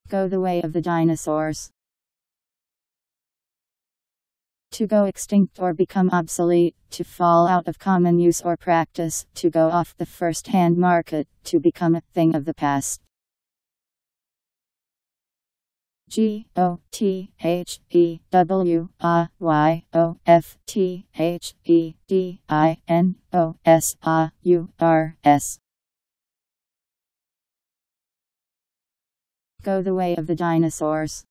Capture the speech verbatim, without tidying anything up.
Go the way of the dinosaurs. To go extinct or become obsolete, to fall out of common use or practice, to go off the first-hand market, to become a thing of the past. G O T H E W A Y O F T H E D I N O S A U R S. Go the way of the dinosaurs.